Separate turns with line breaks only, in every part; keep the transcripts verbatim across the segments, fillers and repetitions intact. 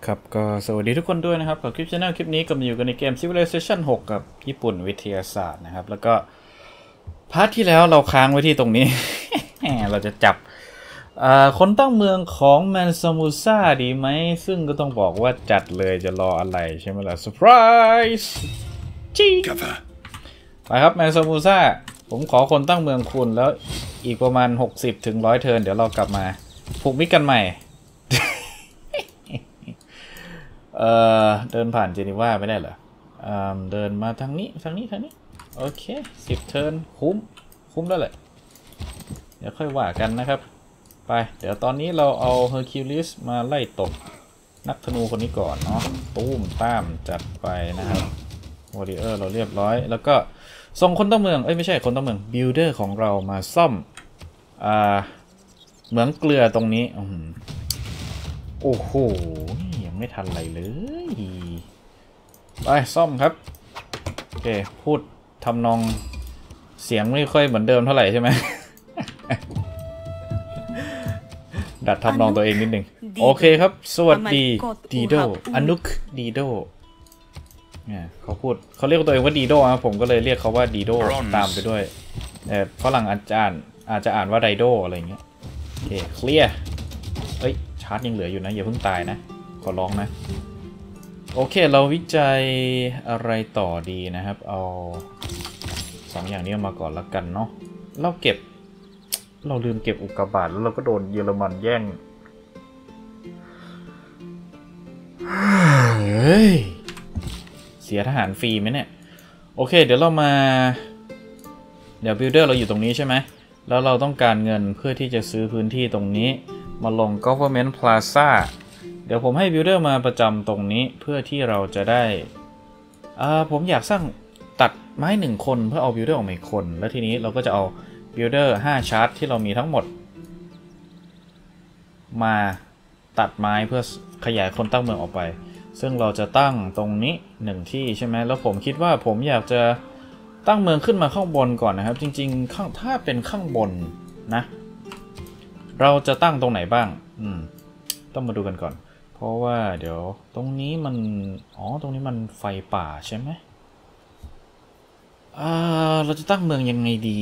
ครับก็สวัสดีทุกคนด้วยนะครับกับคลิปช anel คลิปนี้ก็มาอยู่กันในเกม Civilization หกกับญี่ปุ่นวิทยาศาสตร์นะครับแล้วก็พาร์ทที่แล้วเราค้างไว้ที่ตรงนี้ เราจะจับคนตั้งเมืองของแมนซามูซ่าดีไหมซึ่งก็ต้องบอกว่าจัดเลยจะรออะไรใช่ไหมล่ะเซอร์ไพรส์จีไปครับแมนซามูซ่าผมขอคนตั้งเมืองคุณแล้วอีกประมาณหกสิบถึงหนึ่งร้อยเทิร์นเดี๋ยวเรากลับมาผูกมิตรกันใหม่เอ่อเดินผ่านเจนีวาไม่ได้เหรอเอ่อเดินมาทางนี้ทางนี้ทางนี้โอเคสิบเทิร์นคุ้มคุ้มแล้วแหละเดี๋ยวค่อยว่ากันนะครับไปเดี๋ยวตอนนี้เราเอาเฮอร์คิวลิสมาไล่ตบนักธนูคนนี้ก่อนเนาะตุ้มต้ามจัดไปนะครับวอริเออร์เราเรียบร้อยแล้วก็ส่งคนตั้งเมืองเอ้ยไม่ใช่คนตั้งเมืองบิลเดอร์ของเรามาซ่อมอ่าเหมืองเกลือตรงนี้โอ้โหไม่ทันอะไรเลยไปซ่อมครับโอเคพูดทำนองเสียงไม่ค่อยเหมือนเดิมเท่าไหร่ใช่ไหม ดัดทำนองตัวเองนิดหนึ่งโอเคครับสวัสดีดีโดอนุกดีโดเนี่ยเขาพูดเขาเรียกตัวเองว่าดีโดนะผมก็เลยเรียกเขาว่าดีโดตามไปด้วยแต่ฝรั่งอาจารย์อาจจะอ่านว่าไดโดอะไรเงี้ยโอเคเคลียร์เอ้ยชาร์จยังเหลืออยู่นะอย่าเพิ่งตายนะขอร้องนะโอเคเราวิจัยอะไรต่อดีนะครับเอาสองอย่างนี้มาก่อนละกันเนาะเราเก็บเราลืมเก็บอุกกาบาตแล้วเราก็โดนเยอรมันแย่งเฮ้ยเสียทหารฟรีไหมเนี่ยโอเคเดี๋ยวเรามาเดี๋ยวบิลเดอร์เราอยู่ตรงนี้ใช่ไหมแล้วเราต้องการเงินเพื่อที่จะซื้อพื้นที่ตรงนี้มาลง Government Plazaเดี๋ยวผมให้บิลเดอร์มาประจำตรงนี้เพื่อที่เราจะได้อ่าผมอยากสร้างตัดไม้หนึ่งคนเพื่อเอาบิลเดอร์ออกมาอีกคนแล้วทีนี้เราก็จะเอาบิลเดอร์ห้าชาร์ตที่เรามีทั้งหมดมาตัดไม้เพื่อขยายคนตั้งเมืองออกไปซึ่งเราจะตั้งตรงนี้หนึ่งที่ใช่ไหมแล้วผมคิดว่าผมอยากจะตั้งเมืองขึ้นมาข้างบนก่อนนะครับจริงๆข้างถ้าเป็นข้างบนนะเราจะตั้งตรงไหนบ้างอืมต้องมาดูกันก่อนเพราะว่าเดี๋ยวตรงนี้มันอ๋อตรงนี้มันไฟป่าใช่ไหมอ่าเราจะตั้งเมืองยังไงดี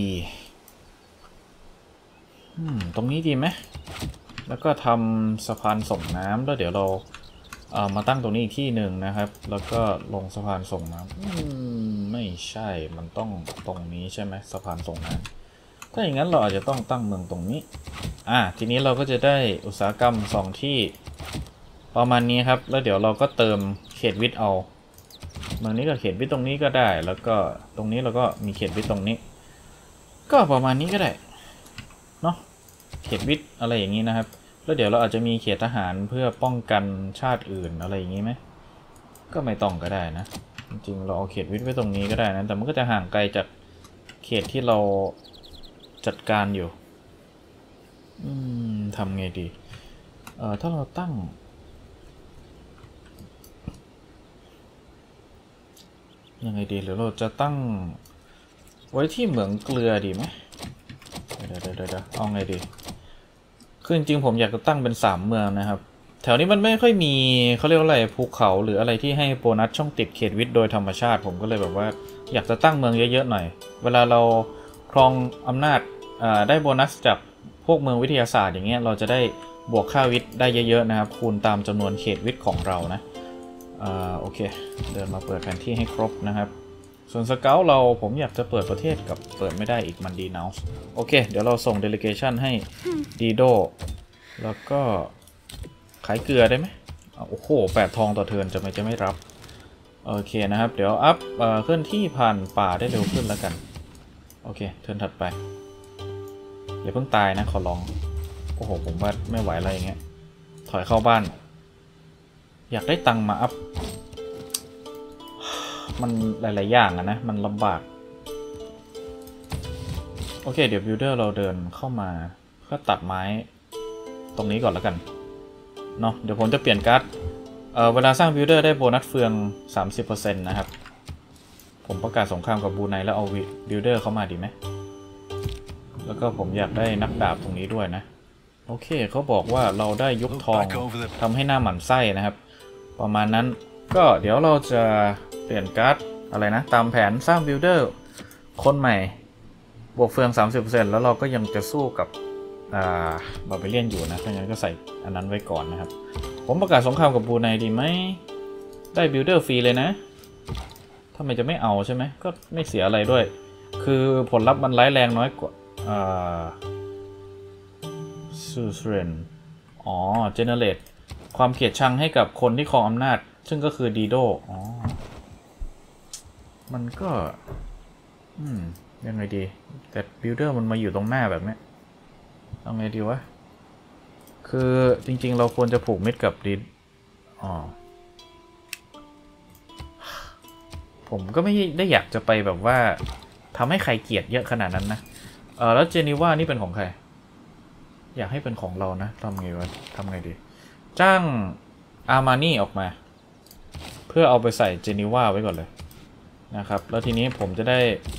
อืมตรงนี้ดีไหมแล้วก็ทำสะพานส่งน้ำแล้วเดี๋ยวเราเอามาตั้งตรงนี้อีกที่หนึ่งนะครับแล้วก็ลงสะพานส่งน้ำอืมไม่ใช่มันต้องตรงนี้ใช่ไหมสะพานส่งน้ำถ้าอย่างนั้นเราอาจจะต้องตั้งเมืองตรงนี้อ่าทีนี้เราก็จะได้อุตสาหกรรมสองที่ประมาณนี้ครับแล้วเดี๋ยวเราก็เติมเขตวิทย์เอาเมืองนี้ก็เขตวิทย์ตรงนี้ก็ได้แล้วก็ตรงนี้เราก็มีเขตวิทย์ตรงนี้ก็ประมาณนี้ก็ได้เนาะเขตวิทย์อะไรอย่างนี้นะครับแล้วเดี๋ยวเราอาจจะมีเขตทหารเพื่อป้องกันชาติอื่นอะไรอย่างนี้ไหมก็ไม่ต้องก็ได้นะจริงๆเราเอาเขตวิทย์ไว้ตรงนี้ก็ได้นะแต่มันก็จะห่างไกลจากเขตที่เราจัดการอยู่อืมทำไงดีเอ่อถ้าเราตั้งยังไงดีหรือเราจะตั้งไว้ที่เหมืองเกลือดีไหมเดี๋ยวเดี๋ยวเดี๋ยวเอาไงดีคือจริงๆผมอยากจะตั้งเป็นสามเมืองนะครับแถวนี้มันไม่ค่อยมีเขาเรียกว่าอะไรภูเขาหรืออะไรที่ให้โบนัสช่องติดเขตวิทย์โดยธรรมชาติผมก็เลยแบบว่าอยากจะตั้งเมืองเยอะๆหน่อยเวลาเราครองอำนาจได้โบนัสจากพวกเมืองวิทยาศาสตร์อย่างเงี้ยเราจะได้บวกค่าวิทย์ได้เยอะๆนะครับคูณตามจำนวนเขตวิทย์ของเรานะอ่าโอเคเดินมาเปิดแผนที่ให้ครบนะครับส่วนสเกลเราผมอยากจะเปิดประเทศกับเปิดไม่ได้อีกมันดีเนาส์โอเคเดี๋ยวเราส่งเดลิเกชันให้ดีโดแล้วก็ขายเกลือได้ไหมโอ้โหแปดทองต่อเทิร์นจะไม่จะไม่รับโอเคนะครับเดี๋ยวอัพเคลื่อนที่ผ่านป่าได้เร็วขึ้นแล้วกันโอเคเทิร์นถัดไปอย่าเพิ่งตายนะขอร้องโอ้โหผมว่าไม่ไหวอะไรอย่างเงี้ยถอยเข้าบ้านอยากได้ตังมาอัพมันหลายๆอย่างอะนะมันลำบากโอเคเดี๋ยวบิลเดอร์เราเดินเข้ามาเพื่อตัดไม้ตรงนี้ก่อนแล้วกันเนาะเดี๋ยวผมจะเปลี่ยนการ์ดเอ่อเวลาสร้างบิลเดอร์ได้โบนัสเฟือง สามสิบเปอร์เซ็นต์ นะครับผมประกาศสงครามกับบรูไนแล้วเอาบิลเดอร์เข้ามาดีไหมแล้วก็ผมอยากได้นักดาบตรงนี้ด้วยนะโอเคเขาบอกว่าเราได้ยุคทองทำให้หน้าหมันไส้นะครับประมาณนั้นก็เดี๋ยวเราจะเปลี่ยนการ์ดอะไรนะตามแผนสร้างบิลเดอร์คนใหม่บวกเฟือง สามสิบเปอร์เซ็นต์ แล้วเราก็ยังจะสู้กับอ่าบาร์เบเลียนอยู่นะเพราะงั้นก็ใส่อันนั้นไว้ก่อนนะครับผมประกาศสงครามกับบรูไนดีไหมได้บิลเดอร์ฟรีเลยนะทำไมจะไม่เอาใช่ไหมก็ไม่เสียอะไรด้วยคือผลลัพธ์มันร้ายแรงน้อยกว่าอ่าซูเซเรนอ๋อเจเนเรตความเกลียดชังให้กับคนที่ครองอำนาจซึ่งก็คือดีโดอ๋อมันก็อืมยังไงดีแต่บิลเดอร์มันมาอยู่ตรงหน้าแบบนี้เอาไงดีวะคือจริงๆเราควรจะผูกมิตรกับดีอ๋อผมก็ไม่ได้อยากจะไปแบบว่าทำให้ใครเกลียดเยอะขนาดนั้นนะเออแล้วเจนีว่านี่เป็นของใครอยากให้เป็นของเรานะทำไงวะทำไงดีจ้างอาร์มานี่ออกมาเพื่อเอาไปใส่เจนีว่าไว้ก่อนเลยนะครับแล้วทีนี้ผมจะได้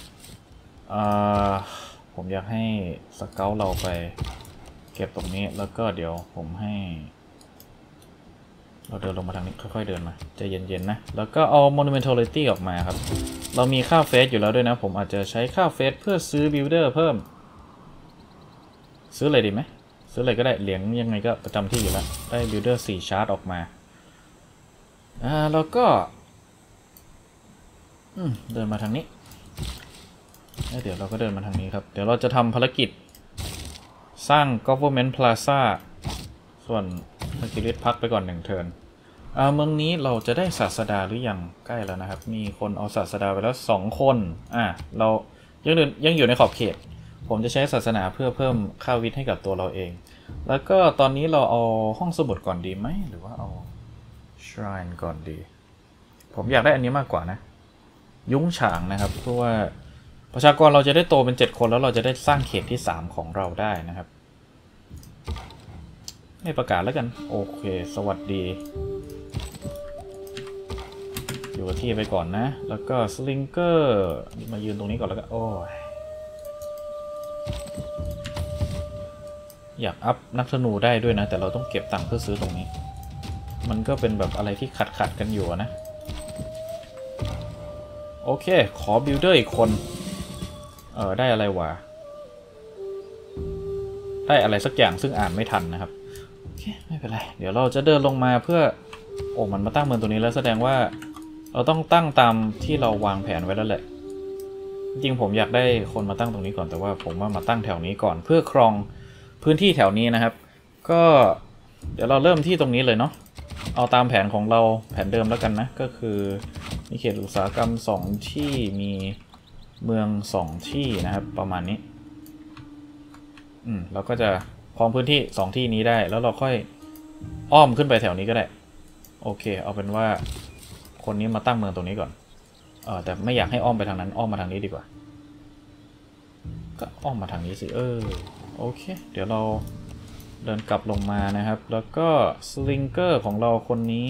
ผมอยากให้สเกลเราไปเก็บตรงนี้แล้วก็เดี๋ยวผมให้เราเดินลงมาทางนี้ค่อยๆเดินมาใจเย็นๆนะแล้วก็เอา monumentality ออกมาครับเรามีค่าเฟสอยู่แล้วด้วยนะผมอาจจะใช้ค่าเฟสเพื่อซื้อ builder เพิ่มซื้ออะไรดีไหมซื้ออะไรก็ได้เหรียญยังไงก็ประจำที่อยู่แล้วได้ builder สี่ชาร์จออกมาอ่าแล้วก็เดินมาทางนี้แล้วเดี๋ยวเราก็เดินมาทางนี้ครับเดี๋ยวเราจะทำภารกิจสร้าง government plaza ส่วนนักกิริตพักไปก่อนหนึ่งเทิร์นเมืองนี้เราจะได้ศาสดาหรือยังใกล้แล้วนะครับมีคนเอาศาสดาไปแล้วสองคนอ่ะเรายังเดินยังอยู่ในขอบเขตผมจะใช้ศาสนาเพื่อเพิ่มค่าวิทย์ให้กับตัวเราเองแล้วก็ตอนนี้เราเอาห้องสมุดก่อนดีไหมหรือว่าเอา shrine ก่อนดีผมอยากได้อันนี้มากกว่านะยุ้งฉางนะครับเพราะว่าประชากรเราจะได้โตเป็นเจ็ดคนแล้วเราจะได้สร้างเขตที่สามของเราได้นะครับไม่ประกาศแล้วกันโอเคสวัสดีอยู่ที่ไปก่อนนะแล้วก็สลิงเกอร์มายืนตรงนี้ก่อนแล้วก็โอ้ยอยากอัพนักธนูได้ด้วยนะแต่เราต้องเก็บตังค์เพื่อซื้อตรงนี้มันก็เป็นแบบอะไรที่ขัดขัดกันอยู่นะโอเคขอบิลเดอร์อีกคนเออได้อะไรวะได้อะไรสักอย่างซึ่งอ่านไม่ทันนะครับโอเคไม่เป็นไรเดี๋ยวเราจะเดินลงมาเพื่อโอ้มันมาตั้งเมืองตัวนี้แล้วแสดงว่าเราต้องตั้งตามที่เราวางแผนไว้แล้วแหละจริงผมอยากได้คนมาตั้งตรงนี้ก่อนแต่ว่าผมว่ามาตั้งแถวนี้ก่อนเพื่อครองพื้นที่แถวนี้นะครับก็เดี๋ยวเราเริ่มที่ตรงนี้เลยเนาะเอาตามแผนของเราแผนเดิมแล้วกันนะก็คือมีเขตอุตสาหกรรมสองที่มีเมืองสองที่นะครับประมาณนี้อืมเราก็จะครองพื้นที่สองที่นี้ได้แล้วเราค่อยอ้อมขึ้นไปแถวนี้ก็ได้โอเคเอาเป็นว่าคนนี้มาตั้งเมืองตรงนี้ก่อนเออแต่ไม่อยากให้อ้อมไปทางนั้นอ้อมมาทางนี้ดีกว่าก็อ้อมมาทางนี้สิเออโอเคเดี๋ยวเราเดินกลับลงมานะครับแล้วก็สลิงเกอร์ของเราคนนี้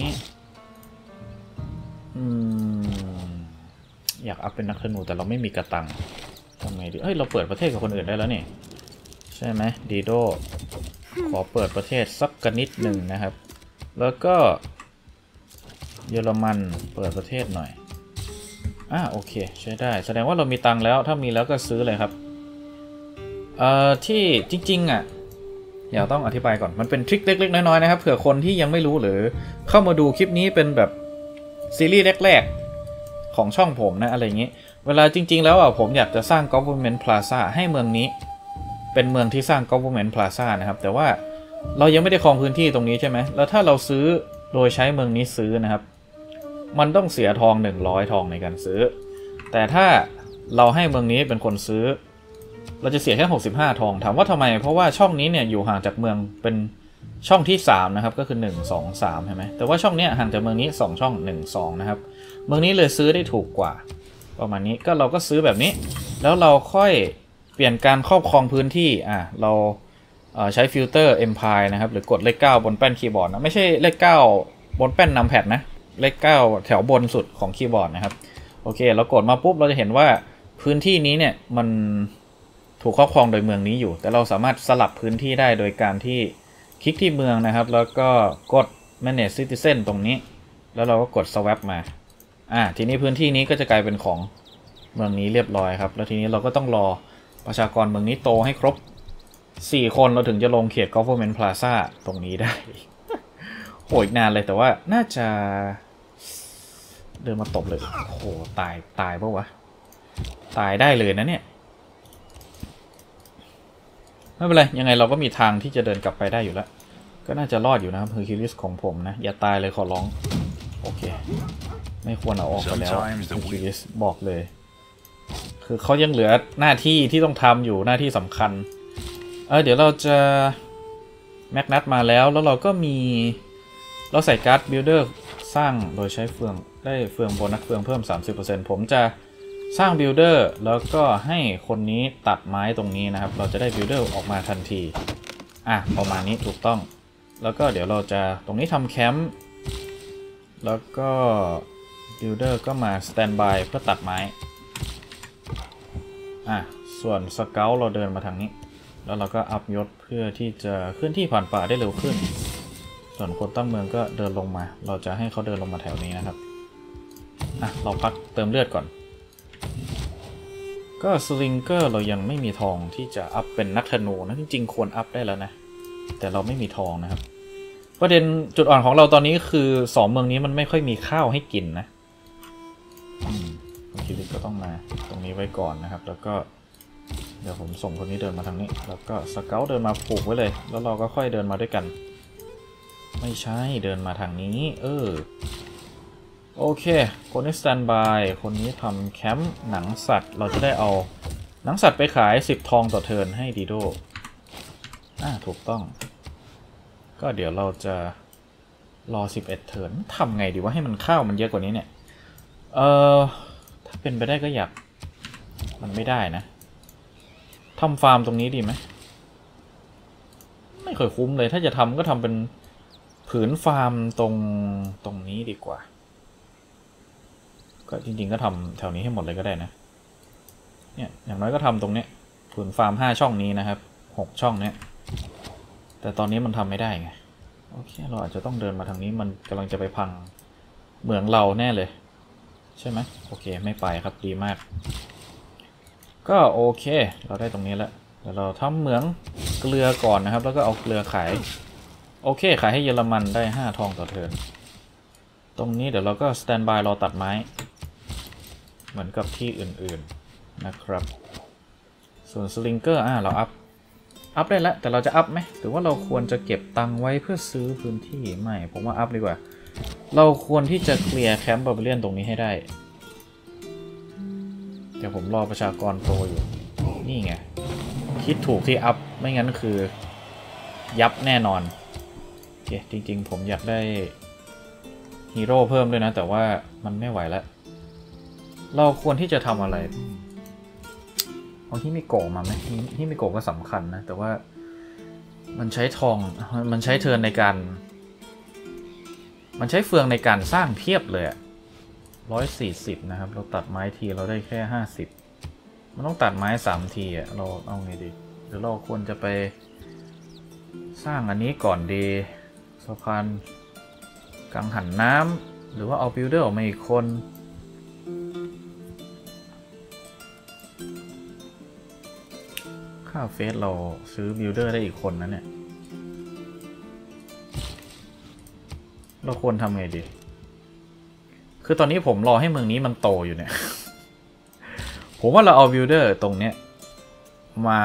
อืมอยากอัพเป็นนักธนูแต่เราไม่มีกระตังทำไงดีเฮ้ยเราเปิดประเทศกับคนอื่นได้แล้วนี่ใช่ไหมดีโดขอเปิดประเทศสักกนิดหนึ่งนะครับแล้วก็เยอรมันเปิดประเทศหน่อยอ่าโอเคใช้ได้แสดงว่าเรามีตังค์แล้วถ้ามีแล้วก็ซื้อเลยครับเอ่อที่จริงๆอ่ะอย่าต้องอธิบายก่อนมันเป็นทริคเล็กๆน้อยๆนะครับเผื่อคนที่ยังไม่รู้หรือเข้ามาดูคลิปนี้เป็นแบบซีรีส์แรกๆของช่องผมนะอะไรอย่างนี้เวลาจริงๆแล้วอ่ะผมอยากจะสร้าง government plaza ให้เมืองนี้เป็นเมืองที่สร้าง government plaza นะครับแต่ว่าเรายังไม่ได้ครองพื้นที่ตรงนี้ใช่ไหมแล้วถ้าเราซื้อโดยใช้เมืองนี้ซื้อนะครับมันต้องเสียทองหนึ่งร้อยทองในการซื้อแต่ถ้าเราให้เมืองนี้เป็นคนซื้อเราจะเสียแค่หกสิบห้าทองถามว่าทำไมเพราะว่าช่องนี้เนี่ยอยู่ห่างจากเมืองเป็นช่องที่สามนะครับก็คือหนึ่ง สอง สามใช่ไหมแต่ว่าช่องนี้ห่างจากเมืองนี้สองช่องหนึ่ง สองนะครับเมืองนี้เลยซื้อได้ถูกกว่าประมาณนี้ก็เราก็ซื้อแบบนี้แล้วเราค่อยเปลี่ยนการครอบครองพื้นที่อ่ะเราใช้ฟิลเตอร์ Empire นะครับหรือกดเลขเก้าบนแป้นคีย์บอร์ดนะไม่ใช่เลขเก้าบนแป้นนัมแพดนะเลขเก้าแถวบนสุดของคีย์บอร์ดนะครับโอเคเรากดมาปุ๊บเราจะเห็นว่าพื้นที่นี้เนี่ยมันถูกครอบครองโดยเมืองนี้อยู่แต่เราสามารถสลับพื้นที่ได้โดยการที่คลิกที่เมืองนะครับแล้วก็กด manage citizen ตรงนี้แล้วเราก็กด swap มาอ่ะทีนี้พื้นที่นี้ก็จะกลายเป็นของเมืองนี้เรียบร้อยครับแล้วทีนี้เราก็ต้องรอประชากรเมืองนี้โตให้ครบสี่คนเราถึงจะลงเขต Government Plaza ตรงนี้ได้ โหอีกนานเลยแต่ว่าน่าจะเดินมาตบเลยโอ้โหตายตายปะวะตายได้เลยนะเนี่ยไม่เป็นไรยังไงเราก็มีทางที่จะเดินกลับไปได้อยู่แล้วก็น่าจะรอดอยู่นะครับเฮอร์คิวลิสของผมนะอย่าตายเลยขอร้องโอเคไม่ควรเอาออกไปแล้วเฮอร์คิวลิสบอกเลยคือเขายังเหลือหน้าที่ที่ต้องทำอยู่หน้าที่สำคัญเออเดี๋ยวเราจะแมกนัตมาแล้วแล้วเราก็มีเราใส่การ์ดบิลเดอร์สร้างโดยใช้เฟืองได้เฟืองโบนัสเฟืองเพิ่ม สามสิบเปอร์เซ็นต์ ผมจะสร้างบิลเดอร์แล้วก็ให้คนนี้ตัดไม้ตรงนี้นะครับเราจะได้บิลเดอร์ออกมาทันทีอ่ะประมาณนี้ถูกต้องแล้วก็เดี๋ยวเราจะตรงนี้ทำแคมป์แล้วก็บิลเดอร์ก็มาสแตนบายเพื่อตัดไม้อ่ะส่วนสเกลเราเดินมาทางนี้แล้วเราก็อัพยศเพื่อที่จะเคลื่อนที่ผ่านป่าได้เร็วขึ้นส่วนคนตั้งเมืองก็เดินลงมาเราจะให้เขาเดินลงมาแถวนี้นะครับอ่ะเราพักเติมเลือดก่อนก็สลิงเกอร์เรายังไม่มีทองที่จะอัพเป็นนักธนูนะจริงๆควรอัพได้แล้วนะแต่เราไม่มีทองนะครับประเด็นจุดอ่อนของเราตอนนี้คือสองเมืองนี้มันไม่ค่อยมีข้าวให้กินนะคิริก็ต้องมาตรงนี้ไว้ก่อนนะครับแล้วก็เดี๋ยวผมส่งคนนี้เดินมาทางนี้แล้วก็สเกลเดินมาผูกไว้เลยแล้วเราก็ค่อยเดินมาด้วยกันไม่ใช่เดินมาทางนี้เออโอเคคนนี้สแตนบายคนนี้ทำแคมป์หนังสัตว์เราจะได้เอาหนังสัตว์ไปขายสิบทองต่อเทิร์นให้ดีโดอ่าถูกต้องก็เดี๋ยวเราจะรอสิบเอ็ดเทิร์นทำไงดีว่าให้มันข้าวมันเยอะกว่านี้เนี่ยเออถ้าเป็นไปได้ก็อยากมันไม่ได้นะทำฟาร์มตรงนี้ดีไหมไม่ค่อยคุ้มเลยถ้าจะทำก็ทำเป็นผืนฟาร์มตรงตรงนี้ดีกว่าก็จริงๆก็ทำแถวนี้ให้หมดเลยก็ได้นะเนี่ยอย่างน้อยก็ทำตรงเนี้ยผืนฟาร์มห้าช่องนี้นะครับหกช่องเนี้ยแต่ตอนนี้มันทำไม่ได้ไงโอเคเราอาจจะต้องเดินมาทางนี้มันกำลังจะไปพังเหมืองเราแน่เลยใช่ไหมโอเคไม่ไปครับดีมากก็โอเคเราได้ตรงนี้แล้วเดี๋ยวเราทำเหมืองเกลือก่อนนะครับแล้วก็เอาเกลือขายโอเคขายให้เยอรมันได้ห้าทองต่อเทิร์นตรงนี้เดี๋ยวเราก็สแตนบายรอตัดไม้เหมือนกับที่อื่นๆนะครับส่วนสลิงเกอร์อ่าเราอัพอัพได้แล้วแต่เราจะอัพไหมหรือว่าเราควรจะเก็บตังค์ไว้เพื่อซื้อพื้นที่ไม่ผมว่าอัพดีกว่าเราควรที่จะเคลียร์แคมป์บาร์เบเรียนตรงนี้ให้ได้เดี๋ยวผมรอประชากรโตอยู่นี่ไงคิดถูกที่อัพไม่งั้นคือยับแน่นอนโอเคจริงๆผมอยากได้ฮีโร่เพิ่มด้วยนะแต่ว่ามันไม่ไหวแล้วเราควรที่จะทำอะไรเอาที่มิโกะมาไหมที่มิโกะก็สำคัญนะแต่ว่ามันใช้ทองมันใช้เทิร์นในการมันใช้เฟืองในการสร้างเพียบเลยอะร้อยสี่สิบนะครับเราตัดไม้ทีเราได้แค่ห้าสิบมันต้องตัดไม้สามทีอะเราเอาไงดีหรือเราควรจะไปสร้างอันนี้ก่อนดีสะพานกังหันน้ำหรือว่าเอาบิลเดอร์ออกมาอีกคนค่าเฟสเราซื้อบิลเดอร์ได้อีกคนนะเนี่ยเราควรทำไงดีคือตอนนี้ผมรอให้เมืองนี้มันโตอยู่เนี่ย ผมว่าเราเอาบิลเดอร์ตรงเนี้ยมา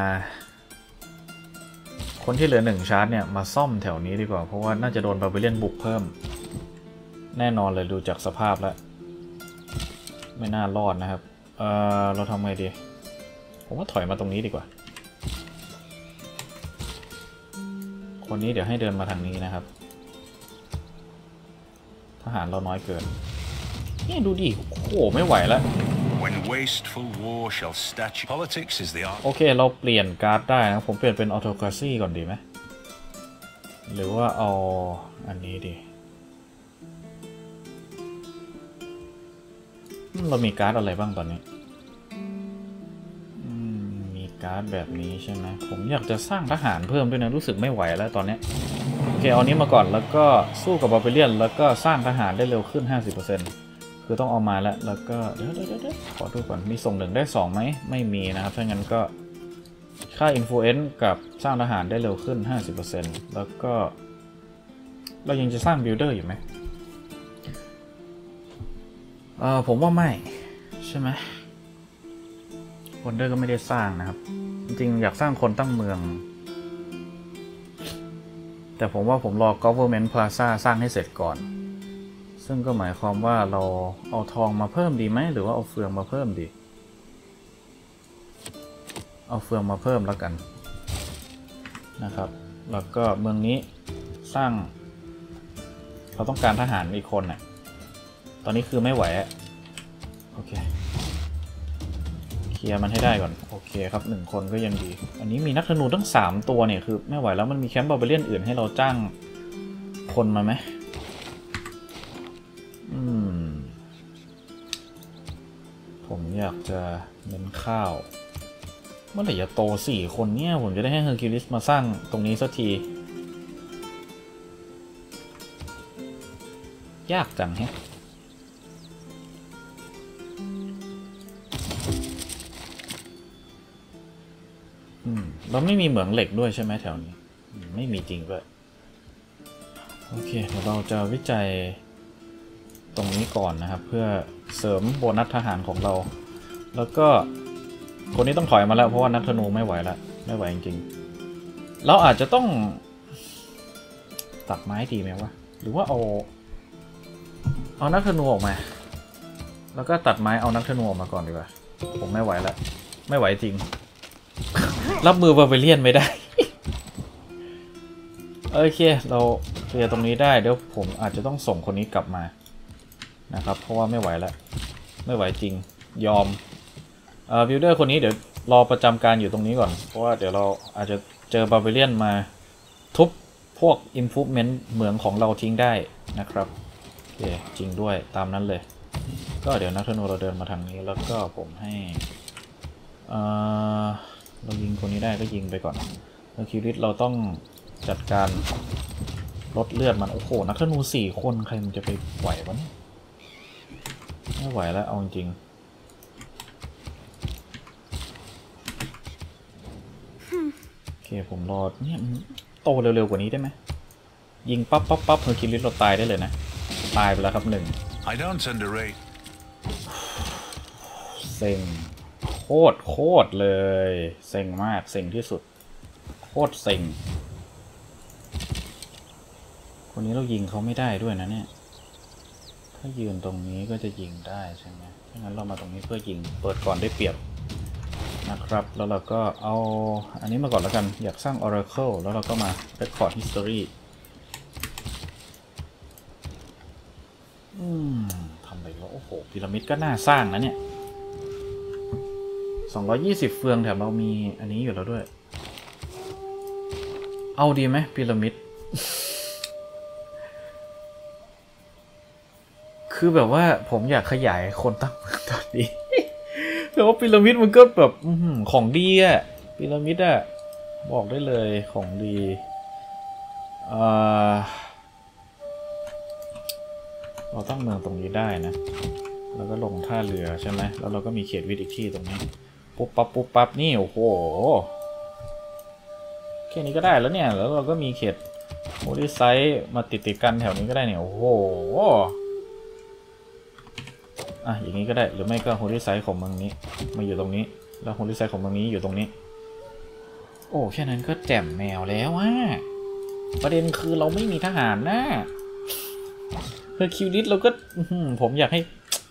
คนที่เหลือหนึ่งชาร์จเนี่ยมาซ่อมแถวนี้ดีกว่าเพราะว่าน่าจะโดนบาร์เบเรียนบุกเพิ่มแน่นอนเลยดูจากสภาพแล้วไม่น่ารอดนะครับเออเราทำไงดีผมว่าถอยมาตรงนี้ดีกว่าคนนี้เดี๋ยวให้เดินมาทางนี้นะครับทหารเราน้อยเกินนี่ดูดิโอ้โหไม่ไหวแล้วโอเคเราเปลี่ยนการ์ดได้นะผมเปลี่ยนเป็นออโตคราซีก่อนดีไหมหรือว่าเอาอันนี้ดีเรามีการ์ดอะไรบ้างตอนนี้มีการ์ดแบบนี้ใช่ไหมผมอยากจะสร้างทหารเพิ่มด้วยนะรู้สึกไม่ไหวแล้วตอนนี้โอเคเอานี้มาก่อนแล้วก็สู้กับบาร์เบเรียนแล้วก็สร้างทหารได้เร็วขึ้น ห้าสิบเปอร์เซ็นต์ คือต้องเอามาแล้วแล้วก็เดี๋ยวเดี๋ยวเดี๋ยวขอดูก่อนมีส่งหนึ่งได้สองไหมไม่มีนะครับถ้างั้นก็ค่า Influence กับสร้างทหารได้เร็วขึ้น ห้าสิบเปอร์เซ็นต์ แล้วก็เรายังจะสร้าง Builder อยู่ไหมเออผมว่าไม่ใช่ไหม Wonder ก็ไม่ได้สร้างนะครับจริงๆอยากสร้างคนตั้งเมืองแต่ผมว่าผมรอ Government Plaza สร้างให้เสร็จก่อนซึ่งก็หมายความว่าเราเอาทองมาเพิ่มดีไหมหรือว่าเอาเฟืองมาเพิ่มดีเอาเฟืองมาเพิ่มแล้วกันนะครับแล้วก็เมืองนี้สร้างเราต้องการทหารอีกคนน่ะตอนนี้คือไม่ไหวโอเคเคลียร์มันให้ได้ก่อนโอเคครับหนึ่งคนก็ยังดีอันนี้มีนักธนูตั้งสามตัวเนี่ยคือไม่ไหวแล้วมันมีแคมป์บาร์เบเรียนอื่นให้เราจ้างคนมาไหมอืมผมอยากจะเน้นข้าวเมื่อไหร่จะโตสี่คนเนี่ยผมจะได้ให้เฮอร์คิวลิสมาสร้างตรงนี้สักทียากจังแฮะอืมเราไม่มีเหมืองเหล็กด้วยใช่ไหมแถวนี้ไม่มีจริงด้วยโอเคเดี๋ยวเราจะวิจัยตรงนี้ก่อนนะครับเพื่อเสริมโบนัสทหารของเราแล้วก็คนนี้ต้องถอยมาแล้วเพราะว่านักธนูไม่ไหวแล้วไม่ไหวจริงๆเราอาจจะต้องตัดไม้ดีไหมวะหรือว่าเอาเอานักธนูออกมาแล้วก็ตัดไม้เอานักธนูออกมาก่อนดีกว่าผมไม่ไหวแล้วไม่ไหวจริง รับมือบาร์เบเรียนไม่ได้ โอเคเราเคลียร์ตรงนี้ได้เดี๋ยวผมอาจจะต้องส่งคนนี้กลับมานะครับเพราะว่าไม่ไหวแล้วไม่ไหวจริงยอมเอ่อบิลเดอร์คนนี้เดี๋ยวรอประจำการอยู่ตรงนี้ก่อนเพราะว่าเดี๋ยวเราอาจจะเจอบาร์เบเรียนมาทุบพวก improvement เหมืองของเราทิ้งได้นะครับโอเคจริงด้วยตามนั้นเลยก็เดี๋ยวนักธนูเราเดินมาทางนี้แล้วก็ผมให้เอ่อเรายิงคนนี้ได้ก็ยิงไปก่อนแล้วคิวริสเราต้องจัดการลดเลือดมันโอ้โหนักธนูสี่คนใครมันจะไปไหววะเนี่ยไม่ไหวแล้วเอาจริงโอเคผมรอเนี่ยโตเร็วๆกว่านี้ได้ไหมยิงปั๊บปั๊บปั๊บเฮอร์คิวลิสเราตายได้เลยนะตายไปแล้วครับหนึ่งเซ็งโคตรโคตรเลยเซ็งมากเซ็งที่สุดโคตรเซ็งคนนี้เรายิงเขาไม่ได้ด้วยนะเนี่ยถ้ายืนตรงนี้ก็จะยิงได้ใช่ไหมถ้างั้นเรามาตรงนี้เพื่อยิงเปิดก่อนได้เปรียบนะครับแล้วเราก็เอาอันนี้มาก่อนแล้วกันอยากสร้าง Oracle แล้วเราก็มา Record History อืมทำอะไรวะโอ้โหพีระมิดก็น่าสร้างนะเนี่ยสองร้อยยี่สิบเฟืองแถมเรามีอันนี้อยู่แล้วด้วยเอาดีไหมพีระมิด คือแบบว่าผมอยากขยายคนตั้งเมืองตอนนี้ แต่ว่าพีระมิดมันก็แบบของดีอะพีระมิดอะบอกได้เลยของดีเราตั้งเมืองตรงนี้ได้นะแล้วก็ลงท่าเรือใช่ไหมแล้วเราก็มีเขตวิทย์อีกที่ตรงนี้ปุ๊บปั๊บปุ๊บปั๊บนี่โอ้โหแค่นี้ก็ได้แล้วเนี่ยแล้วเราก็มีเขตโฮลิไซต์มาติดติดกันแถวนี้ก็ได้เนี่ยโอ้โหอ่ะอย่างนี้ก็ได้หรือไม่ก็โฮลิไซต์ของเมืองนี้มาอยู่ตรงนี้แล้วโฮลิไซต์ของเมืองนี้อยู่ตรงนี้โอ้แค่นั้นก็แจ่มแมวแล้วอ่ะประเด็นคือเราไม่มีทหารนะเฮอร์คิวลิสเราก็ผมอยากให้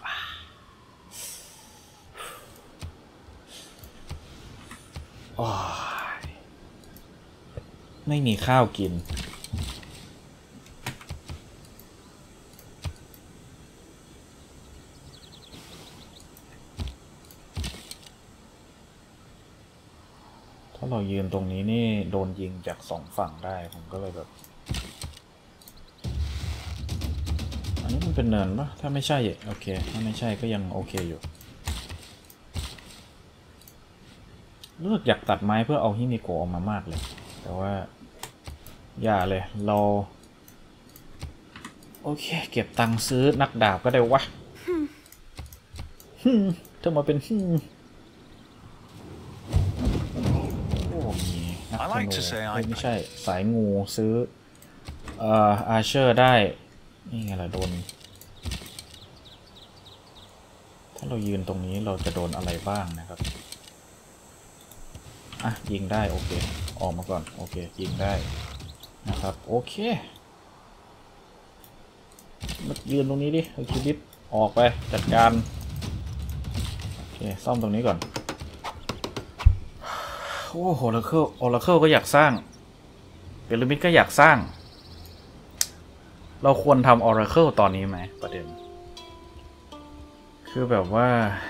ไม่มีข้าวกินถ้าเรายืนตรงนี้นี่โดนยิงจากสองฝั่งได้ผมก็เลยแบบอันนี้มันเป็นเนินปะถ้าไม่ใช่โอเคถ้าไม่ใช่ก็ยังโอเคอยู่รู้สึกอยากตัดไม้เพื่อเอาฮิมิโกะออกมามากเลยแต่ว่าอย่าเลยเราโอเคเก็บตังค์ซื้อนักดาบก็ได้วะฮึมถ้ามาเป็นฮึมโอ้มีนักธนูไม่ใช่สายงูซื้อเอ่ออาร์เชอร์ได้นี่ไงล่ะโดนถ้าเรายืนตรงนี้เราจะโดนอะไรบ้างนะครับอ่ะยิงได้โอเคออกมาก่อนโอเคยิงได้นะครับโอเคมายืนตรงนี้ดิเฮอร์คิวลิสออกไปจัดการโอเคซ่อมตรงนี้ก่อนโอ้โหออราเคิลออราเคิลก็อยากสร้างพีระมิดก็อยากสร้างเราควรทำออราเคิลตอนนี้ไหมประเด็นคือแบบว่า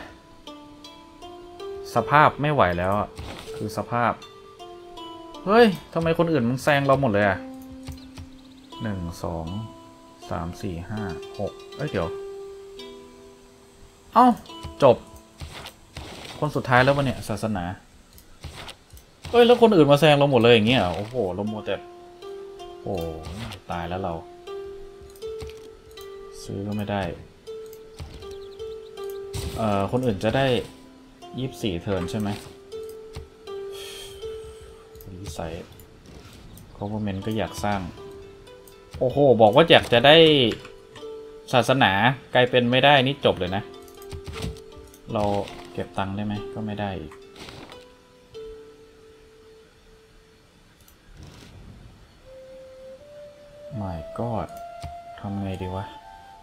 สภาพไม่ไหวแล้วอ่ะคือสภาพเฮ้ยทำไมคนอื่นมันแซงเราหมดเลยอ่ะหนึ่งสองสามสี่ห้าหกเอ้ยเดี๋ยวเอ้าจบคนสุดท้ายแล้ววะเนี่ยศาสนาเอ้ยแล้วคนอื่นมาแซงเราหมดเลยอย่างเงี้ยโอ้โหเราโมแต่โอ้ตายแล้วเราซื้อก็ไม่ได้เอ่อคนอื่นจะได้ยี่สิบสี่เทิร์นใช่ไหมวิสัย government ก็อยากสร้างโอ้โหบอกว่าอยากจะได้ศาสนากลายเป็นไม่ได้นี่จบเลยนะเราเก็บตังค์ได้ไหมก็ไม่ได้อีกMy God ทำไงดีวะ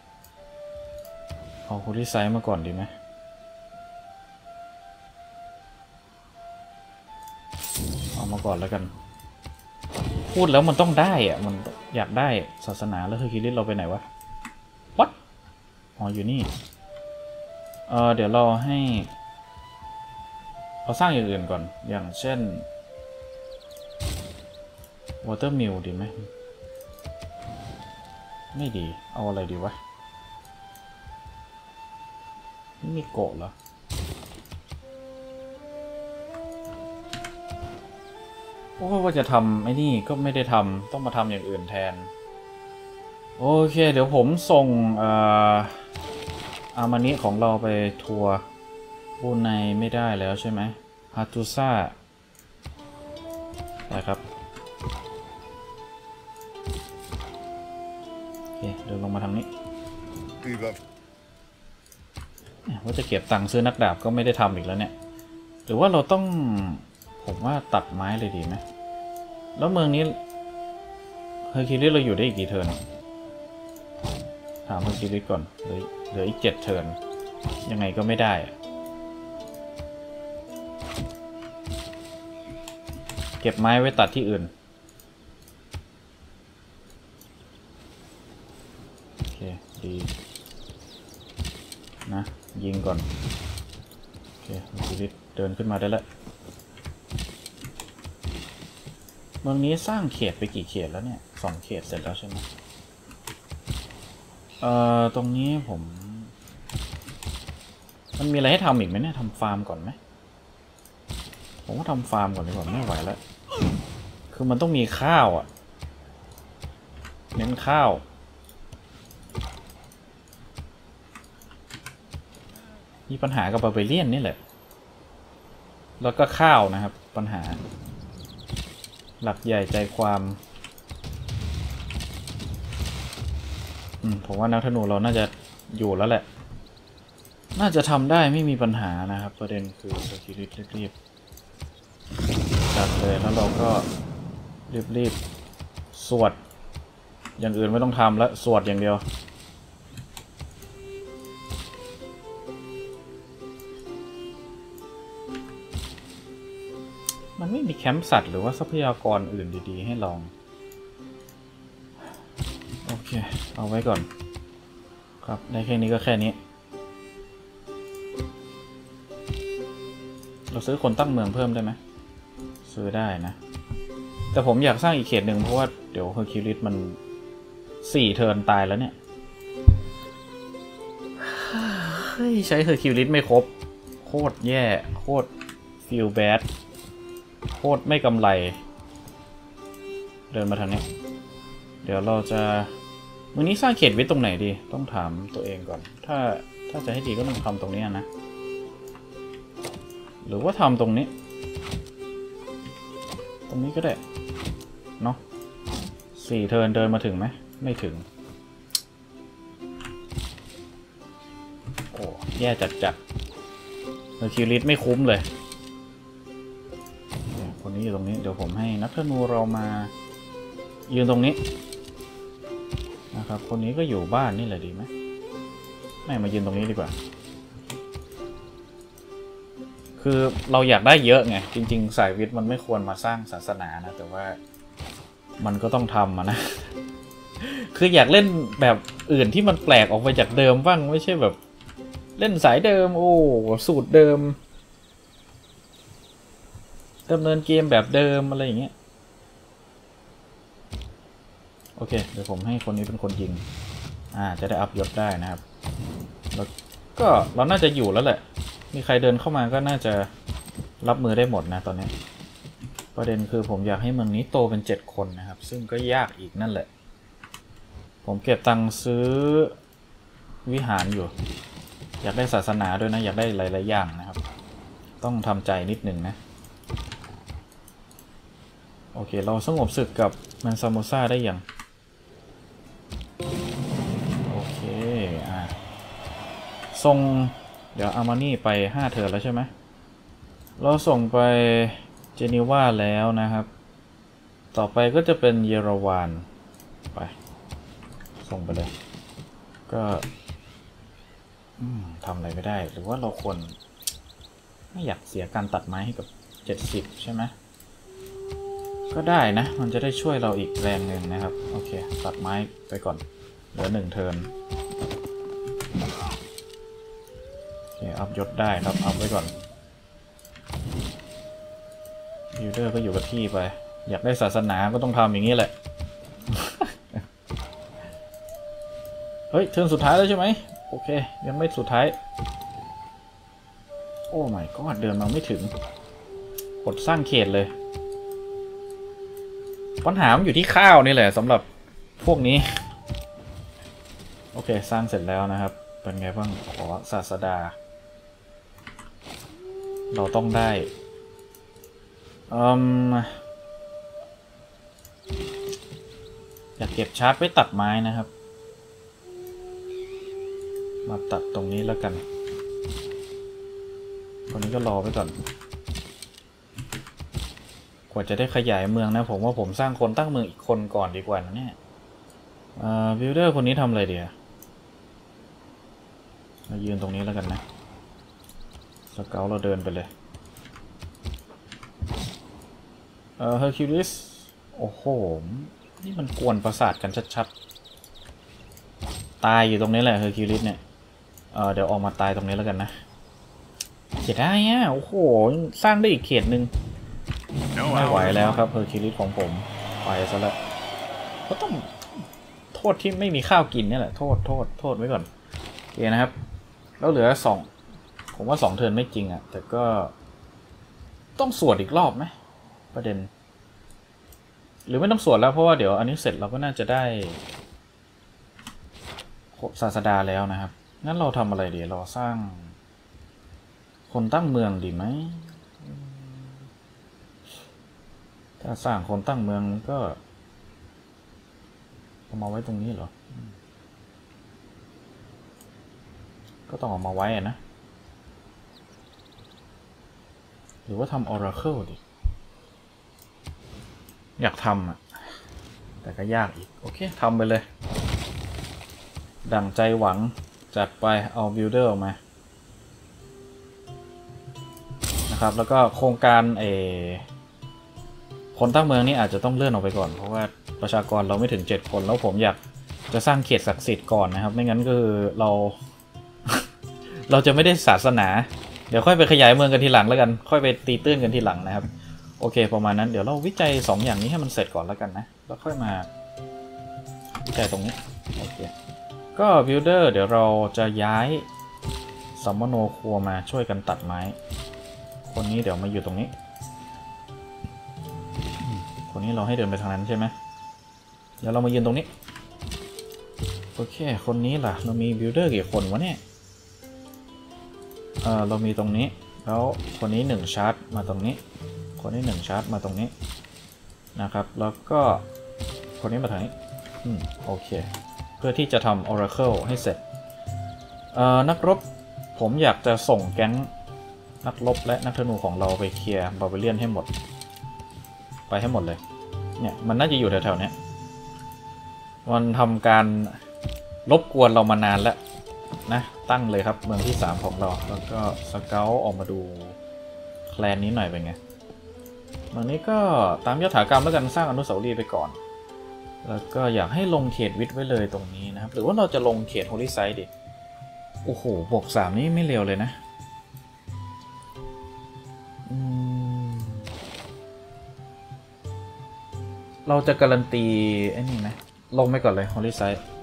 เอาคุณที่ไซส์มาก่อนดีไหมเอามาก่อนแล้วกันพูดแล้วมันต้องได้อะมันอยากได้ศาสนาแล้วเฮอร์คิวลิสเราไปไหนวะ What อ๋ออยู่นี่เออเดี๋ยวเราให้เราสร้างอย่างอื่นก่อนอย่างเช่น Watermill ดีไหมไม่ดีเอาอะไรดีวะไม่มีโกะเหรอโอ้ว่าจะทำไอ้นี่ก็ไม่ได้ทำต้องมาทำอย่างอื่นแทนโอเคเดี๋ยวผมส่งเอ่ออามานิของเราไปทัวร์บูไนไม่ได้แล้วใช่ไหมฮาตุซ่าได้ครับโอเคเดินลงมาทางนี้ว่าจะเก็บตังค์ซื้อนักดาบก็ไม่ได้ทำอีกแล้วเนี่ยหรือว่าเราต้องผมว่าตัดไม้เลยดีไหมแล้วเมืองนี้เฮอร์คิวลิสเราอยู่ได้อีกกี่เทิร์นถามเฮอร์คิวลิสก่อนเหลือเหลืออีกเจ็ดเทิร์นยังไงก็ไม่ได้เก็บไม้ไว้ตัดที่อื่นโอเคดีนะยิงก่อนโอเคเฮอร์คิวลิสเดินขึ้นมาได้แล้วเมืองนี้สร้างเขตไปกี่เขตแล้วเนี่ยสองเขตเสร็จแล้วใช่ไหมเอ่อตรงนี้ผมมันมีอะไรให้ทำอีกไหมเนี่ยทำฟาร์มก่อนไหมผมว่าทำฟาร์มก่อนดีกว่าไม่ไหวแล้วคือมันต้องมีข้าวอ่ะเน้นข้าวมีปัญหากับบาร์เบเรียนนี่แหละแล้วก็ข้าวนะครับปัญหาหลักใหญ่ใจความอืมผมว่านักธนูเราน่าจะอยู่แล้วแหละน่าจะทำได้ไม่มีปัญหานะครับประเด็นคือเฮอร์คิวลิสรีบๆจัดเลยแล้วเราก็รีบๆสวดอย่างอื่นไม่ต้องทำแล้วสวดอย่างเดียวมันไม่มีแคมป์สัตว์หรือว่าทรัพยากรอื่นดีๆให้ลองโอเคเอาไว้ก่อนครับได้แค่นี้ก็แค่นี้เราซื้อคนตั้งเมืองเพิ่มได้ไหมซื้อได้นะแต่ผมอยากสร้างอีกเขตหนึ่งเพราะว่าเดี๋ยวเฮอร์คิวลิสมันสี่เทิร์นตายแล้วเนี่ยเฮ้ยใช้เฮอร์คิวลิสไม่ครบโคตรแย่โคตรฟีลแบดโคตรไม่กำไรเดินมาทางนี้เดี๋ยวเราจะวันนี้สร้างเขตไว้ตรงไหนดีต้องถามตัวเองก่อนถ้าถ้าจะให้ดีก็ต้องทำตรงนี้นะหรือว่าทำตรงนี้ตรงนี้ก็ได้เนาะสี่เทิร์นเดินมาถึงไหมไม่ถึงโอ้แย่จัดจัดเฮอร์คิวลิสไม่คุ้มเลยคนนี้อยู่ตรงนี้เดี๋ยวผมให้นักธนูเรามายืนตรงนี้นะครับคนนี้ก็อยู่บ้านนี่แหละดีไหมไม่มายืนตรงนี้ดีกว่าคือเราอยากได้เยอะไงจริงๆสายวิทย์มันไม่ควรมาสร้างศาสนานะแต่ว่ามันก็ต้องทำอะนะ คืออยากเล่นแบบอื่นที่มันแปลกออกไปจากเดิมบ้างไม่ใช่แบบเล่นสายเดิมโอ้สูตรเดิมดำเนินเกมแบบเดิมอะไรอย่างเงี้ยโอเคเดี๋ยวผมให้คนนี้เป็นคนยิงอ่าจะได้อัพยศได้นะครับแล้วก็เราน่าจะอยู่แล้วแหละมีใครเดินเข้ามาก็น่าจะรับมือได้หมดนะตอนนี้ประเด็นคือผมอยากให้เมืองนี้โตเป็นเจ็ดคนนะครับซึ่งก็ยากอีกนั่นแหละผมเก็บตังค์ซื้อวิหารอยู่อยากได้ศาสนาด้วยนะอยากได้หลายๆอย่างนะครับต้องทำใจนิดหนึ่งนะโอเคเราสงบศึกกับมันซาโมซ่าได้ยังโอเคอ่ะส่งเดี๋ยวอามานี่ไปห้าเทิร์นแล้วใช่ไหมเราส่งไปเจนีวาแล้วนะครับต่อไปก็จะเป็นเยอรวานไปส่งไปเลยก็ทำอะไรไม่ได้หรือว่าเราควรไม่อยากเสียการตัดไม้ให้กับเจ็ดสิบใช่ไหมก็ได้นะมันจะได้ช่วยเราอีกแรงหนึ่งนะครับโอเคตัดไม้ไปก่อนเหลือหนึ่งเทิร์นโอเคอัพยศได้ครับอัพไว้ก่อนบิลเดอร์ก็อยู่กับที่ไปอยากได้ศาสนาก็ต้องทำอย่างนี้แหละ เฮ้ยเทิร์นสุดท้ายแล้วใช่ไหมโอเคยังไม่สุดท้ายโอ้ my god เดินมาไม่ถึงกดสร้างเขตเลยปัญหามันอยู่ที่ข้าวนี่แหละสำหรับพวกนี้โอเคสร้างเสร็จแล้วนะครับเป็นไงบ้างขอศาสดาเราต้องได้อืมอยากเก็บชาร์จไว้ตัดไม้นะครับมาตัดตรงนี้แล้วกันคนนี้ก็รอไว้ก่อนกว่าจะได้ขยายเมืองนะผมว่าผมสร้างคนตั้งเมืองอีกคนก่อนดีกว่านะเนี่ยอ่าบิลเดอร์คนนี้ทำอะไรเดี๋ยวมายืนตรงนี้แล้วกันนะสเกลเราเดินไปเลยเอ่อเฮอร์คิวลิสโอ้โหนี่มันกวนประสาทกันชัดๆตายอยู่ตรงนี้แหละเฮอร์คิวลิสเนี่ยเอ่อเดี๋ยวออกมาตายตรงนี้แล้วกันนะเขียนได้อ่ะโอ้โหสร้างได้อีกเขตหนึ่งไม่ไหวแล้วครับเฮอร์คิวลิสของผมไปซะแล้วก็ต้องโทษที่ไม่มีข้าวกินนี่แหละโทษโทษโทษไว้ก่อนโอเคนะครับแล้วเหลือสองผมว่าสองเทิร์นไม่จริงอ่ะแต่ก็ต้องสวดอีกรอบไหมประเด็นหรือไม่ต้องสวดแล้วเพราะว่าเดี๋ยวอันนี้เสร็จเราก็น่าจะได้ศาสดาแล้วนะครับงั้นเราทำอะไรดีเราสร้างคนตั้งเมืองดีไหมถ้าสร้างคนตั้งเมืองก็เอามาไว้ตรงนี้เหรอก็ต้องเอามาไว้นะหรือว่าทำ Oracle ดิอยากทำอ่ะแต่ก็ยากอีกโอเคทำไปเลยดั่งใจหวังจัดไปเอาบิลเดอร์ออกมานะครับแล้วก็โครงการเอคนตั้งเมืองนี่อาจจะต้องเลื่อนออกไปก่อนเพราะว่าประชากรเราไม่ถึงเจ็ดคนแล้วผมอยากจะสร้างเขตศักดิ์สิทธิ์ก่อนนะครับไม่งั้นก็คือเรา เราจะไม่ได้ศาสนาเดี๋ยวค่อยไปขยายเมืองกันทีหลังแล้วกันค่อยไปตีตื้นกันทีหลังนะครับโอเคประมาณนั้นเดี๋ยวเราวิจัยสองอย่างนี้ให้มันเสร็จก่อนแล้วกันนะแล้วค่อยมาวิจัยตรงนี้โอเคก็บิลเดอร์เดี๋ยวเราจะย้ายซัมมโนครัวมาช่วยกันตัดไม้คนนี้เดี๋ยวมาอยู่ตรงนี้คนคนนี้เราให้เดินไปทางนั้นใช่ไหมเดี๋ยวเรามายืนตรงนี้โอเคคนนี้ล่ะเรามีบิลเดอร์กี่คนวะเนี่ยเออเรามีตรงนี้แล้วคนนี้หนึ่งชาร์จมาตรงนี้คนนี้หนึ่งชาร์จมาตรงนี้นะครับแล้วก็คนนี้มาทางนี้อืมโอเคเพื่อที่จะทำ Oracle ให้เสร็จเอ่อนักรบผมอยากจะส่งแก๊งนักรบและนักธนูของเราไปเคลียร์บาร์เบเรียนให้หมดไปให้หมดเลยเนี่ยมันน่าจะอยู่แถวๆนี้มันทำการรบกวนเรามานานแล้วนะตั้งเลยครับเมืองที่สามของเราแล้วก็สเกลออกมาดูแคลนนี้หน่อยเป็นไงเมืองนี้ก็ตามยถากรรมแล้วกันสร้างอนุสาวรีย์ไปก่อนแล้วก็อยากให้ลงเขตวิทย์ไว้เลยตรงนี้นะครับหรือว่าเราจะลงเขตโฮลิไซด์ดิโอ้โหบวกสามนี่ไม่เร็วเลยนะเราจะการันตีไอ้นี่ไหมลงไปก่อนเลยโฮลิไซด์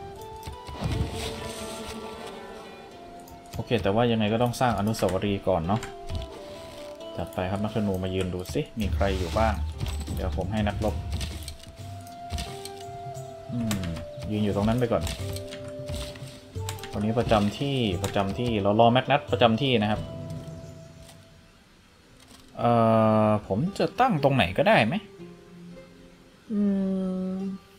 โอเคแต่ว่ายังไงก็ต้องสร้างอนุสาวรีย์ก่อนเนาะจัดไปครับนักธนูมายืนดูสิมีใครอยู่บ้างเดี๋ยวผมให้นักรบอืมยืนอยู่ตรงนั้นไปก่อนคนนี้ประจำที่ประจำที่เรารอแมกนัสประจำที่นะครับเอ่อผมจะตั้งตรงไหนก็ได้ไหมอืม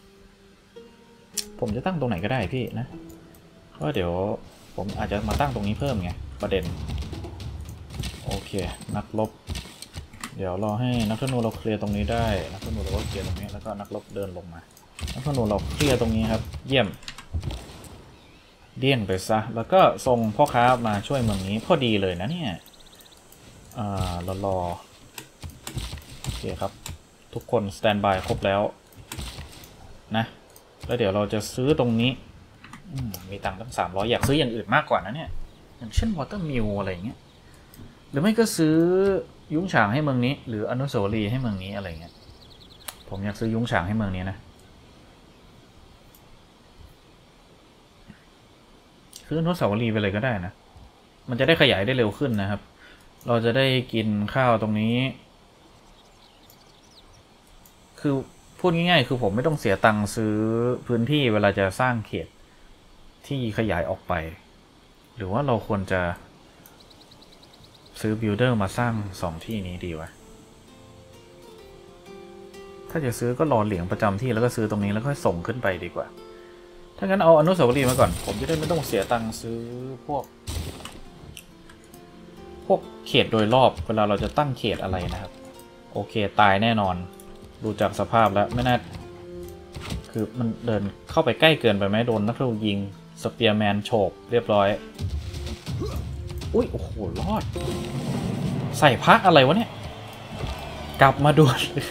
ผมจะตั้งตรงไหนก็ได้พี่นะเพราะเดี๋ยวผมอาจจะมาตั้งตรงนี้เพิ่มไงประเด็นโอเคนักรบเดี๋ยวรอให้นักธนูเราเคลียร์ตรงนี้ได้นักธนูเราก็เคลียร์ตรงนี้แล้วก็นักรบเดินลงมานักธนูเราเคลียร์ตรงนี้ครับเยี่ยมเดี่ยงไปซะแล้วก็ส่งพ่อค้ามาช่วยเมืองนี้พอดีเลยนะเนี่ยอ่ารอรอโอเคครับทุกคนสแตนบายครบแล้วนะแล้วเดี๋ยวเราจะซื้อตรงนี้มีตังค์ตั้งสามร้อยอยากซื้ออย่างอื่นมากกว่านะเนี่ยอย่างเช่นวอเตอร์มิลอะไรอย่างเงี้ยหรือไม่ก็ซื้อยุ้งฉางให้เมืองนี้หรืออนุสาวรีย์ให้เมืองนี้อะไรเงี้ยผมอยากซื้อยุ้งฉางให้เมืองนี้นะซื้ออนุสาวรีย์ไปเลยก็ได้นะมันจะได้ขยายได้เร็วขึ้นนะครับเราจะได้กินข้าวตรงนี้คือพูดง่ายๆคือผมไม่ต้องเสียตังค์ซื้อพื้นที่เวลาจะสร้างเขตที่ขยายออกไปหรือว่าเราควรจะซื้อบิลเดอร์มาสร้างสองที่นี้ดีวะถ้าจะซื้อก็รอเหลียงประจำที่แล้วก็ซื้อตรงนี้แล้วก็ส่งขึ้นไปดีกว่าถ้างั้นเอาอนุสาวรีย์มาก่อนผมจะได้ไม่ต้องเสียตังค์ซื้อพวกพวกเขตโดยรอบเวลาเราจะตั้งเขตอะไรนะครับโอเคตายแน่นอนดูจากสภาพแล้วไม่น่าคือมันเดินเข้าไปใกล้เกินไปไหมโดนนักธนูยิงสเปียร์แมนโฉบเรียบร้อยอุ้ยโอ้โหรอดใส่พระอะไรวะเนี่ยกลับมาดู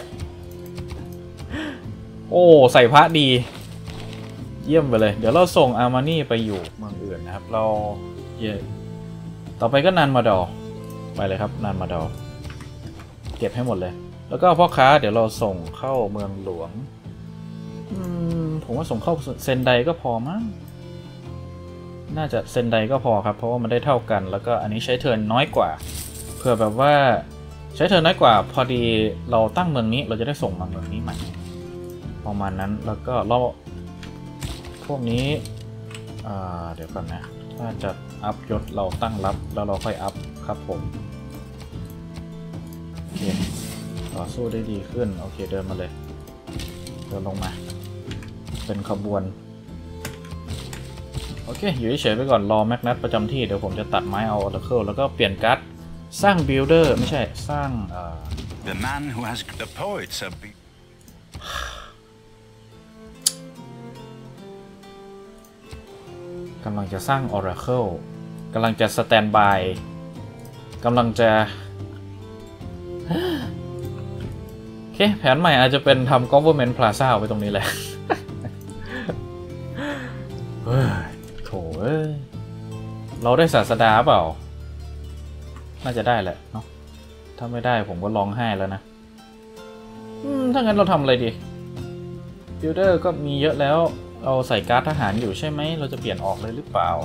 โอ้ใส่พระดีเยี่ยมไปเลยเดี๋ยวเราส่งอาร์มานี่ไปอยู่เมืองอื่นนะครับเราเย่ต่อไปก็นันมาดอไปเลยครับนันมาดอเก็บให้หมดเลยแล้วก็พ่อค้าเดี๋ยวเราส่งเข้าเมืองหลวงอืมผมว่าส่งเข้าเซนไดก็พอมั้งน่าจะเซนไดก็พอครับเพราะว่ามันได้เท่ากันแล้วก็อันนี้ใช้เทิร์นน้อยกว่าเผื่อแบบว่าใช้เทิร์นน้อยกว่าพอดีเราตั้งเมืองนี้เราจะได้ส่งมาเมืองนี้ใหม่ประมาณนั้นแล้วก็เราพวกนี้อ่าเดี๋ยวก่อนนะถ้าจะอัพยศเราตั้งรับแล้วเราค่อยอัพครับผมโอเคต่อสู้ได้ดีขึ้นโอเคเดินมาเลยเดินลงมาเป็นขบวนโอเคอยู่เฉยๆไปก่อนรอแมกนัสประจำที่เดี๋ยวผมจะตัดไม้เอาออร์เคิลแล้วก็เปลี่ยนการ์ดสร้างบิลเดอร์ไม่ใช่สร้างเอ่อ
The man who has the poets have been
กำลังจะสร้าง Oracle กำลังจะสแตนบายกำลังจะโอเคแผนใหม่อาจจะเป็นทำ Government Plaza ไว้ตรงนี้แหละเฮ้ยโถเอ้ยเราได้ศาสดาเปล่าน่าจะได้แหละเนาะถ้าไม่ได้ผมก็ร้องไห้แล้วนะอืมถ้างั้นเราทำอะไรดีบิลเดอร์ก็มีเยอะแล้วเราใส่การ์ดทหารอยู่ใช่ไหมเราจะเปลี่ยนออกเลยหรือเปล่า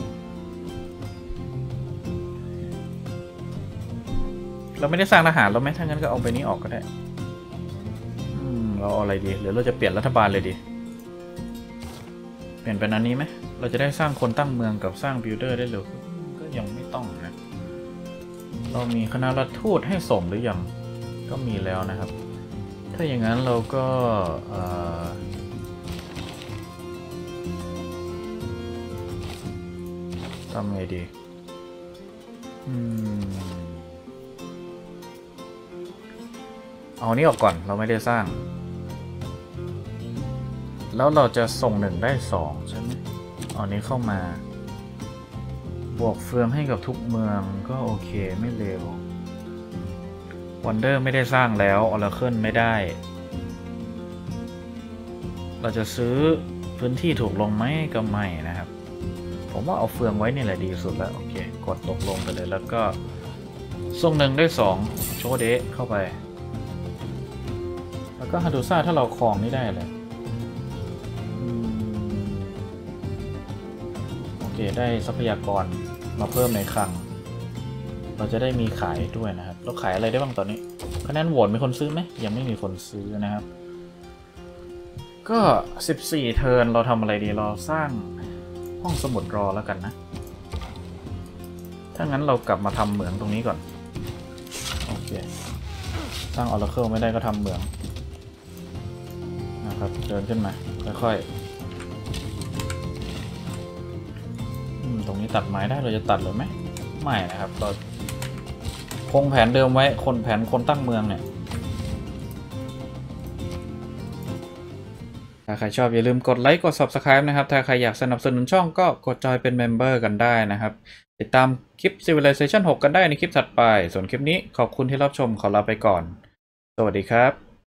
เราไม่ได้สร้างทหารเราไหมถ้างั้นก็เอาไปนี้ออกก็ได้อืมเราเอาอะไรดีหรือเราจะเปลี่ยนรัฐบาลเลยดีเปลี่ยนเป็นอันนี้ไหมเราจะได้สร้างคนตั้งเมืองกับสร้างบิลเดอร์ได้เร็วก็ยังไม่ต้องนะเรามีคณะรัฐทูตให้ส่งหรือยังก็มีแล้วนะครับถ้าอย่างนั้นเราก็ทำไงดีอืมเอานี้ออกก่อนเราไม่ได้สร้างแล้วเราจะส่งหนึ่งได้สองใช่ไหมเอานี้เข้ามาบวกเฟืองให้กับทุกเมืองก็โอเคไม่เลววันเดอร์ไม่ได้สร้างแล้วออราเคิลไม่ได้เราจะซื้อพื้นที่ถูกลงไหมก็ไม่นะครับผมว่าเอาเฟืองไว้นี่แหละดีสุดแล้วโอเคกดตกลงไปเลยแล้วก็ส่งหนึ่งได้สองโชเดะเข้าไปแล้วก็ฮาดูซ่าถ้าเราครองนี่ได้เลยโอเคได้ทรัพยากรมาเพิ่มในคลังเราจะได้มีขายด้วยนะครับเราขายอะไรได้บ้างตอนนี้คะแนนโหวตมีคนซื้อไหมยังไม่มีคนซื้อนะครับก็สิบสี่เทิร์นเราทำอะไรดีเราสร้างห้องสมุดรอแล้วกันนะถ้างั้นเรากลับมาทำเหมืองตรงนี้ก่อนโอเคสร้างออราเคิลไม่ได้ก็ทำเหมืองนะครับเดินขึ้นมาค่อยๆตรงนี้ตัดไม้ได้เราจะตัดเลยไหมไม่นะครับเราคงแผนเดิมไว้คนแผนคนตั้งเมืองเนี่ยถ้าใครชอบอย่าลืมกดไลค์กด ซับสไครบ์ นะครับถ้าใครอยากสนับสนุนช่องก็กดจอยเป็นเมมเบอร์กันได้นะครับติดตามคลิป Civilization หกกันได้ในคลิปถัดไปส่วนคลิปนี้ขอบคุณที่รับชมขอลาไปก่อนสวัสดีครับ